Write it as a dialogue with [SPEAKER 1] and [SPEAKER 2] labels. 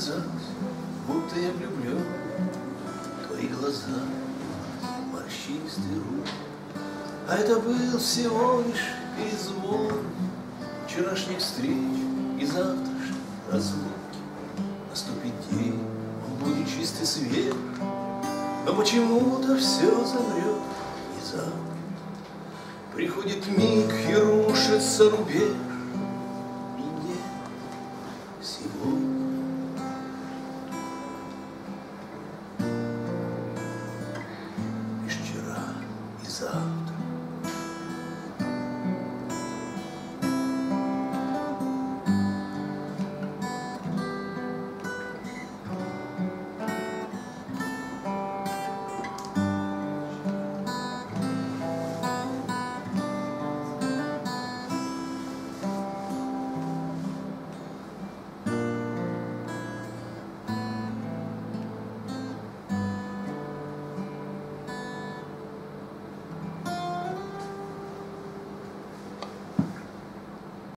[SPEAKER 1] казалось, будто я влюблен. Твои глаза, морщинистый рук, а это был всего лишь перезвон вчерашних встреч и завтрашней разлуки. Наступит день, он будет чистый свет, но почему-то все замрет и завтра. Приходит миг и рушится рубеж,